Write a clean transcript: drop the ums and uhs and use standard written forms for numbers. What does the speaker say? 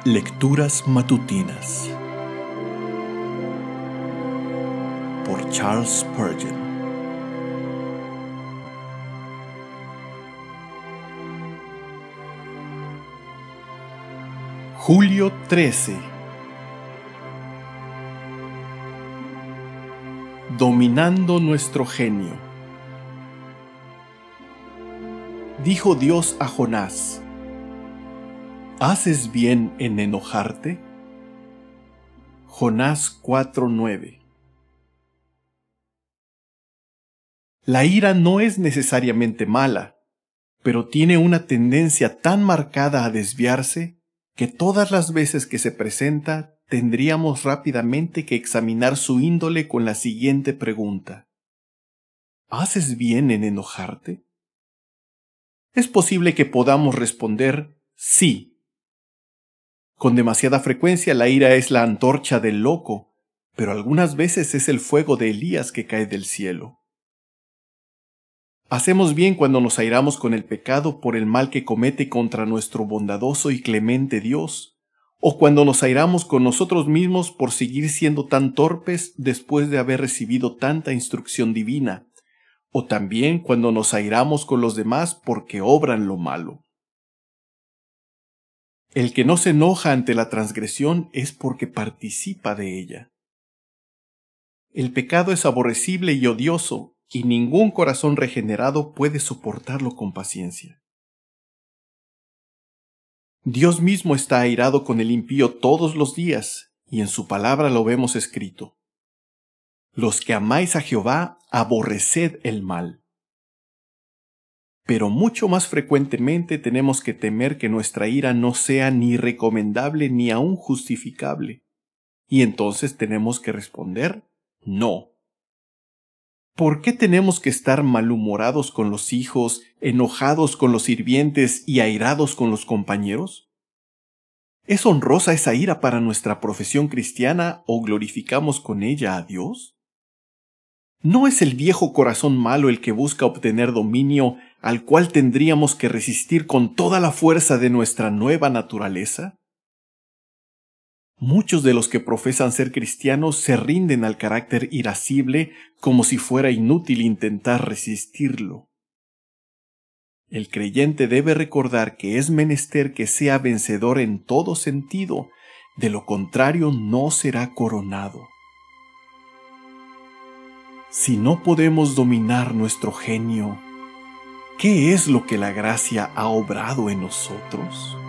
Lecturas matutinas por Charles Spurgeon. Julio 13. Dominando nuestro genio. Dijo Dios a Jonás: ¿haces bien en enojarte? Jonás 4:9. La ira no es necesariamente mala, pero tiene una tendencia tan marcada a desviarse que todas las veces que se presenta tendríamos rápidamente que examinar su índole con la siguiente pregunta: ¿haces bien en enojarte? Es posible que podamos responder sí. Con demasiada frecuencia la ira es la antorcha del loco, pero algunas veces es el fuego de Elías que cae del cielo. Hacemos bien cuando nos airamos con el pecado por el mal que comete contra nuestro bondadoso y clemente Dios, o cuando nos airamos con nosotros mismos por seguir siendo tan torpes después de haber recibido tanta instrucción divina, o también cuando nos airamos con los demás porque obran lo malo. El que no se enoja ante la transgresión es porque participa de ella. El pecado es aborrecible y odioso, y ningún corazón regenerado puede soportarlo con paciencia. Dios mismo está airado con el impío todos los días, y en su palabra lo vemos escrito: los que amáis a Jehová, aborreced el mal. Pero mucho más frecuentemente tenemos que temer que nuestra ira no sea ni recomendable ni aún justificable. Y entonces tenemos que responder no. ¿Por qué tenemos que estar malhumorados con los hijos, enojados con los sirvientes y airados con los compañeros? ¿Es honrosa esa ira para nuestra profesión cristiana o glorificamos con ella a Dios? ¿No es el viejo corazón malo el que busca obtener dominio al cual tendríamos que resistir con toda la fuerza de nuestra nueva naturaleza? Muchos de los que profesan ser cristianos se rinden al carácter irascible como si fuera inútil intentar resistirlo. El creyente debe recordar que es menester que sea vencedor en todo sentido, de lo contrario no será coronado. Si no podemos dominar nuestro genio, ¿qué es lo que la gracia ha obrado en nosotros?